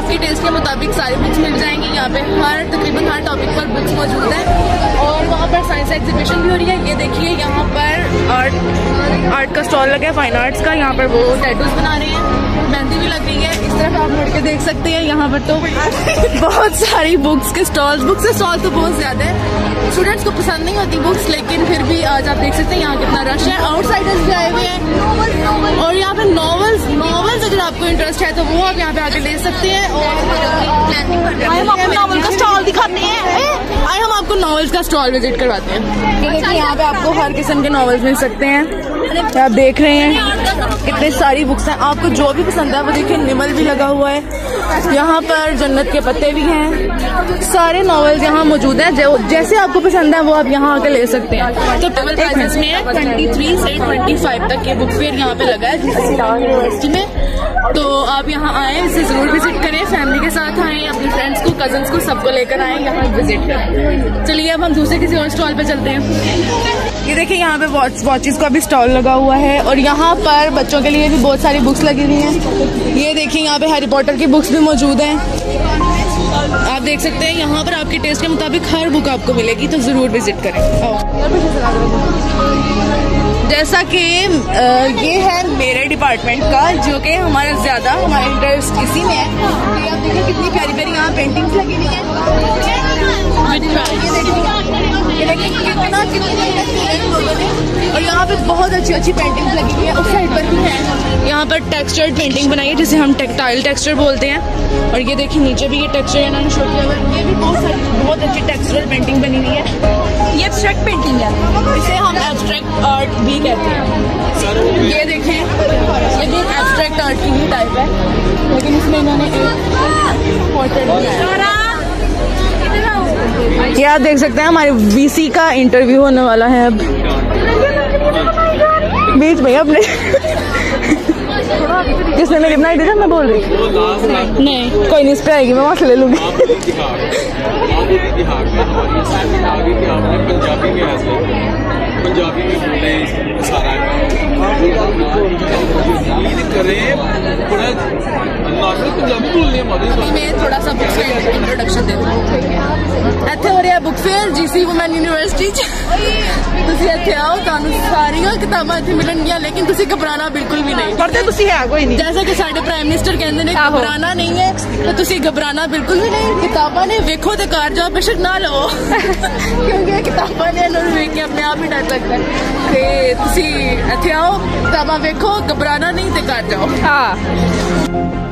आपके टेस्ट के मुताबिक सारी बुक्स मिल जाएंगी। यहाँ पे तकरीबन हर टॉपिक पर बुक्स मौजूद है। और वहाँ पर साइंस एग्जीबिशन भी हो रही है। ये देखिए यहाँ पर आर्ट का स्टॉल लगा है, फाइन आर्ट्स का। यहाँ पर वो टैटूज बना रहे हैं, मेहंदी भी लग रही है। इस तरफ आप मुड़ के देख सकते हैं, यहाँ पर तो बहुत सारी बुक्स के स्टॉल तो बहुत ज्यादा है। स्टूडेंट्स को पसंद नहीं होती बुक्स, लेकिन फिर भी आज आप देख सकते हैं यहाँ कितना रश है। आउटसाइडर्स भी आए हुए हैं। और यहाँ पे नॉवेल्स अगर आपको इंटरेस्ट है तो वो आप यहाँ पे आके ले सकते हैं। और हम आपको नॉवेल का स्टॉल दिखाते हैं। आए हम आपको नॉवेल्स का स्टॉल विजिट करवाते हैं। देखिए यहाँ पे आपको हर किस्म के नॉवेल्स मिल सकते हैं। आप देख रहे हैं कितनी सारी बुक्स हैं। आपको जो भी पसंद है वो देखिए, निमल भी लगा हुआ है। यहाँ पर जन्नत के पत्ते भी हैं। सारे नॉवेल्स यहाँ मौजूद हैं। जैसे आपको पसंद है वो आप यहाँ आके ले सकते हैं। तो टेबल प्राइसेस में 23 से 25 तक ये बुक फेयर यहाँ पे लगा है यूनिवर्सिटी में। तो आप यहाँ आए, इसे जरूर विजिट करें। फैमिली के साथ आए, अपने फ्रेंड्स को, कजन्स को, सबको लेकर आए, यहाँ विजिट करें। चलिए अब हम दूसरे किसी और स्टॉल पे चलते हैं। ये देखिए यहाँ पे वॉचेस का भी स्टॉल लगा हुआ है। और यहाँ पर बच्चों के लिए भी बहुत सारी बुक्स लगी हुई हैं। ये देखिए यहाँ पे हैरी पॉटर की बुक्स भी मौजूद हैं। आप देख सकते हैं यहाँ पर आपके टेस्ट के मुताबिक हर बुक आपको मिलेगी, तो जरूर विजिट करें। जैसा कि ये है मेरे डिपार्टमेंट का, जो कि हमारा इंटरेस्ट इसी में है। तो आप देखिए कितनी प्यारी प्यारी यहाँ पेंटिंग्स लगी हुई हैं। ये देखिए कितना और यहाँ पे बहुत अच्छी पेंटिंग्स लगी हुई है। उस साइड पर भी है। यहाँ पर टेक्सचर्ड पेंटिंग बनाई है, जिसे हम टेक्टाइल टेक्सचर बोलते हैं। और ये देखिए नीचे भी ये टेक्सचर इन्होंने शो किया हुआ है। ये भी बहुत अच्छी टेक्सचरल पेंटिंग बनी हुई है। ये एब्स्ट्रैक्ट पेंटिंग है, इसे हम एब्स्ट्रैक्ट आर्ट भी कहते हैं। ये देखें, ये भी एब्स्ट्रैक्ट आर्ट की ही टाइप है, लेकिन इसमें इन्होंने एक पोर्ट्रेट बनाया। ये आप देख सकते हैं हमारे वीसी का इंटरव्यू होने वाला है अब बीच में अपने। किसने मेरी बनाई थी? मैं बोल रही नहीं, कोई नहीं, इस पे आएगी, मैं वहाँ से ले लूंगी। पंजाबी में बोले सारा पंजाबी बोलने में थोड़ा सा बुक फेयर इंट्रोडक्शन दे दूँ। ਇੱਥੇ ਹੋ ਰਿਹਾ book fair GC women university च। ਤੁਸੀਂ ਇੱਥੇ आओ, ਤੁਹਾਨੂੰ ਸਾਰੀਆਂ ਕਿਤਾਬਾਂ ਇੱਥੇ ਮਿਲਣਗੀਆਂ, लेकिन ਤੁਸੀਂ घबराना बिल्कुल भी नहीं। पढ़ते ਤੁਸੀਂ है कोई नहीं। जैसा कि साडे प्राइम मिनिस्टर कहते हैं घबराना नहीं है, तो ਤੁਸੀਂ घबराना बिल्कुल भी नहीं। किताबां ने वेखो ते घर जाओ, बेशक ना लो, क्योंकि किताबां ने इन्होंने वेख के अपने आप ही डर लगता है। ते ਤੁਸੀਂ ਇੱਥੇ आओ, किताबां वेखो, घबराना नहीं ते घर जाओ। हाँ।